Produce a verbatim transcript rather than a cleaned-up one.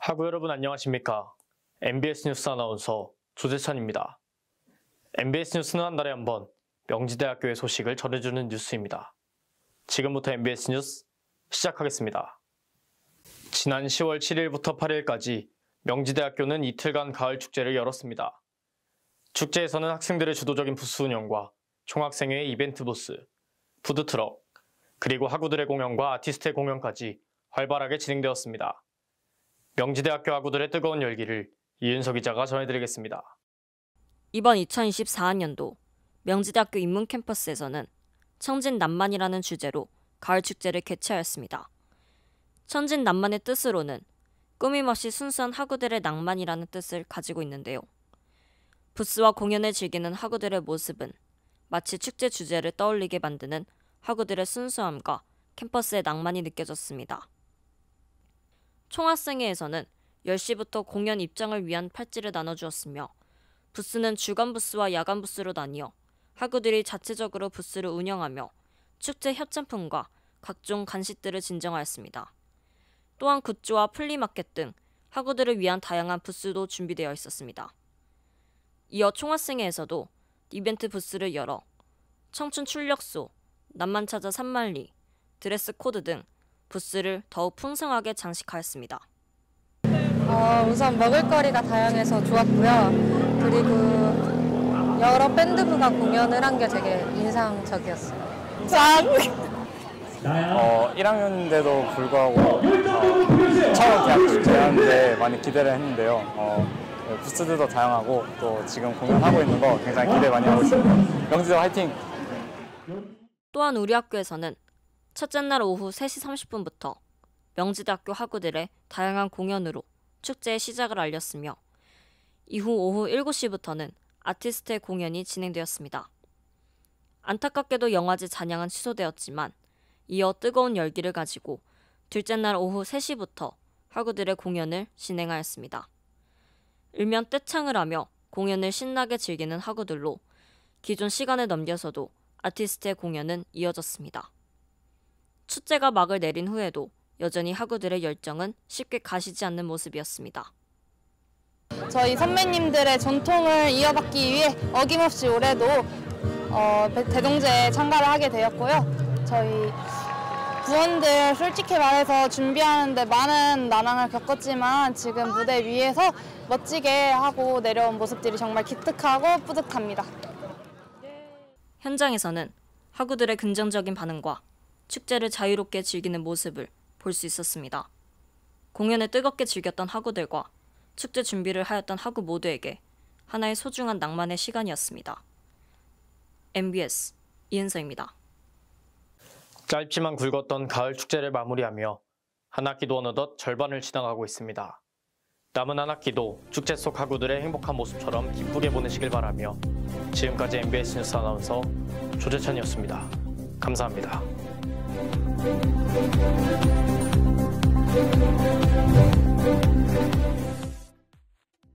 하구 여러분 안녕하십니까? 엠비에스 뉴스 아나운서 조재찬입니다. 엠비에스 뉴스는 한 달에 한 번 명지대학교의 소식을 전해주는 뉴스입니다. 지금부터 엠비에스 뉴스 시작하겠습니다. 지난 시월 칠일부터 팔일까지 명지대학교는 이틀간 가을 축제를 열었습니다. 축제에서는 학생들의 주도적인 부스 운영과 총학생회의 이벤트 부스, 푸드트럭, 그리고 학우들의 공연과 아티스트의 공연까지 활발하게 진행되었습니다. 명지대학교 학우들의 뜨거운 열기를 이윤서 기자가 전해드리겠습니다. 이번 이천이십사학년도 명지대학교 인문 캠퍼스에서는 청진난만이라는 주제로 가을 축제를 개최하였습니다. 청진난만의 뜻으로는 꾸밈없이 순수한 학우들의 낭만이라는 뜻을 가지고 있는데요. 부스와 공연을 즐기는 학우들의 모습은 마치 축제 주제를 떠올리게 만드는 학우들의 순수함과 캠퍼스의 낭만이 느껴졌습니다. 총학생회에서는 열 시부터 공연 입장을 위한 팔찌를 나눠주었으며 부스는 주간 부스와 야간 부스로 나뉘어 학우들이 자체적으로 부스를 운영하며 축제 협찬품과 각종 간식들을 진정하였습니다. 또한 굿즈와 플리마켓 등 학우들을 위한 다양한 부스도 준비되어 있었습니다. 이어 총학생회에서도 이벤트 부스를 열어 청춘 출력소, 낭만찾아 산만리, 드레스 코드 등 부스를 더욱 풍성하게 장식하였습니다. 어, 우선 먹을거리가 다양해서 좋았고요. 그리고 여러 밴드부가 공연을 한 게 되게 인상적이었어요. 짠! 어, 일 학년인데도 불구하고 어, 처음 대학 축제하는데 많이 기대를 했는데요. 어, 부스들도 다양하고 또 지금 공연하고 있는 거 굉장히 기대 많이 하고 있습니다. 명지대 화이팅! 또한 우리 학교에서는 첫째 날 오후 세 시 삼십 분부터 명지대학교 학우들의 다양한 공연으로 축제의 시작을 알렸으며 이후 오후 일곱 시부터는 아티스트의 공연이 진행되었습니다. 안타깝게도 영화제 잔향은 취소되었지만 이어 뜨거운 열기를 가지고 둘째 날 오후 세 시부터 학우들의 공연을 진행하였습니다. 일면 떼창을 하며 공연을 신나게 즐기는 학우들로 기존 시간을 넘겨서도 아티스트의 공연은 이어졌습니다. 축제가 막을 내린 후에도 여전히 학우들의 열정은 쉽게 가시지 않는 모습이었습니다. 저희 선배님들의 전통을 이어받기 위해 어김없이 올해도 어, 대동제에 참가를 하게 되었고요. 저희 부원들 솔직히 말해서 준비하는데 많은 난항을 겪었지만 지금 무대 위에서 멋지게 하고 내려온 모습들이 정말 기특하고 뿌듯합니다. 현장에서는 학우들의 긍정적인 반응과 축제를 자유롭게 즐기는 모습을 볼 수 있었습니다. 공연을 뜨겁게 즐겼던 학우들과 축제 준비를 하였던 학우 모두에게 하나의 소중한 낭만의 시간이었습니다. 엠비에스 이은서입니다. 짧지만 굵었던 가을 축제를 마무리하며 한 학기도 어느덧 절반을 지나가고 있습니다. 남은 한 학기도 축제 속 학우들의 행복한 모습처럼 기쁘게 보내시길 바라며 지금까지 엠비에스 뉴스 아나운서 조재찬이었습니다. 감사합니다. Thank you.